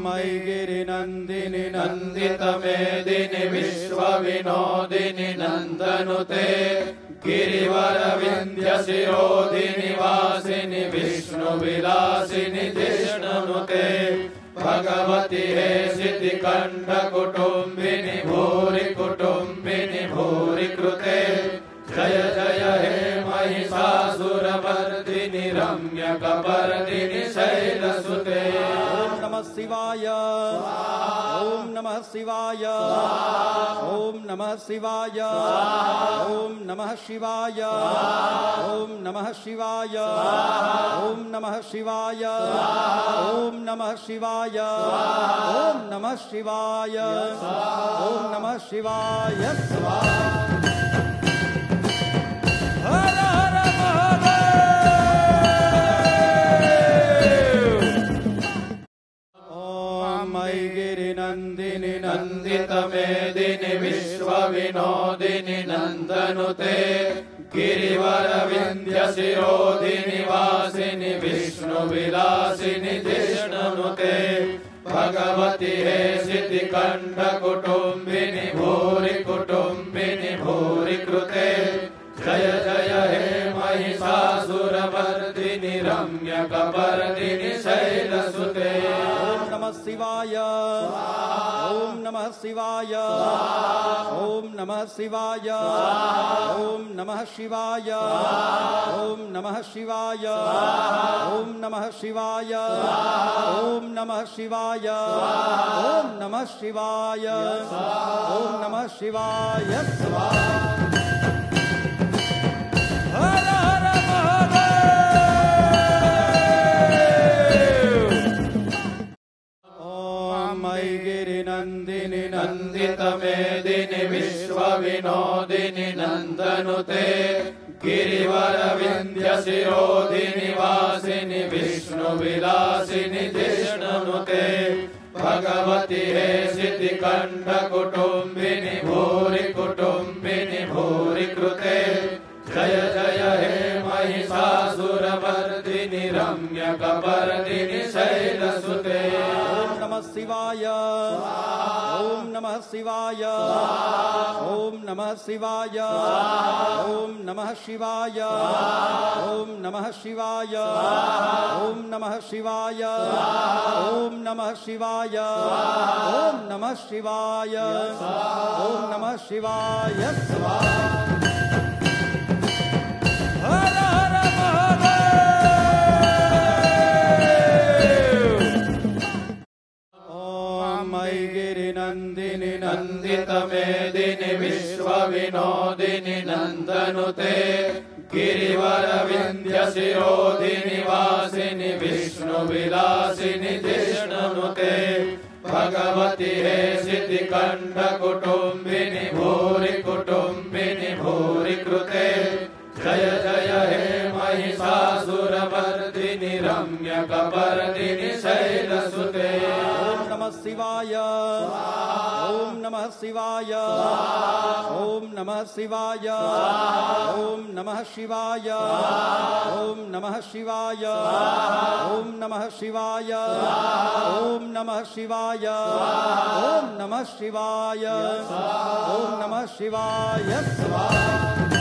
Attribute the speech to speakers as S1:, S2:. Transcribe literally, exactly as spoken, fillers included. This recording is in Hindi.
S1: मयि गिरिनन्दिनि
S2: नन्दितमेदिनि विश्वविनोदिनि नन्दनुते गिरिवरविन्ध्यशिरोधिनि वासिनि विष्णुविलासिनि जिष्णुनुते भगवति हेशिति कण्ठकुटुम्बिनि भूरि कुटुम्बिनि भूरि कृते जय जय हे महिषासुरमर्दिनि रम्यकपर्दिनि शैलसुते।
S1: ओम नमः शिवाय ओम नमः शिवाय ओम नमः शिवाय ओम नमः शिवाय ओम नमः शिवाय ओम नमः शिवाय ओम नमः शिवाय ओम नमः शिवाय ओम नमः शिवाय। हर हर मयि गिरिनन्दिनि
S2: नन्दितमेदिनि विश्वविनोदिनि नन्दनुते गिरिवरविन्ध्यशिरोधिनि वासिनि विष्णुविलासिनि जिष्णुनुते भगवति हेशिति कण्ठकुटुम्बिनि भूरि कुटुम्बिनि भूरि कृते जय जय हे महिषासुरमर्दिनि रम्यकपर्दिनि शैलसुते।
S1: ओम नमः शिवाय ओम नमः शिवाय ओम नमः शिवाय ओम नमः शिवाय ओम नमः शिवाय ओम नमः शिवाय ओम नमः शिवाय ओम नमः शिवाय ओम नमः शिवाय। हर हर मयि गिरिनन्दिनि
S2: नन्दितमेदिनि विश्वविनोदिनि नन्दनुते गिरिवरविन्ध्यशिरोधिनि वासिनि विष्णुविलासिनि जिष्णुनुते भगवति हेशिति कण्ठकुटुम्बिनि भूरि कुटुम्बिनि भूरि कृते जय जय हे महिषासुरमर्दिनि रम्यकपर्दिनि शैलसुते।
S1: ओम नमः शिवाय ओम नमः शिवाय ओम नमः शिवाय ओम नमः शिवाय ओम नमः शिवाय ओम नमः शिवाय ओम नमः शिवाय ओम नमः शिवाय ओम नमः शिवाय। हर हर मयि गिरिनन्दिनि
S2: नन्दितमेदिनि विश्वविनोदिनि नन्दनुते गिरिवरविन्ध्यशिरोधिनि वासिनि विष्णुविलासिनि जिष्णुनुते भगवति हेशिति कण्ठकुटुम्बिनि भूरि कुटुम्बिनि भूरि कृते जय जय हे महिषासुरमर्दिनि रम्यकपर्दिनि शैलसुते।
S1: ओम नमः शिवाय ओम नमः शिवाय ओम नमः शिवाय ओम नमः शिवाय ओम नमः शिवाय ओम नमः शिवाय ओम नमः शिवाय ओम नमः शिवाय ओम नमः शिवाय।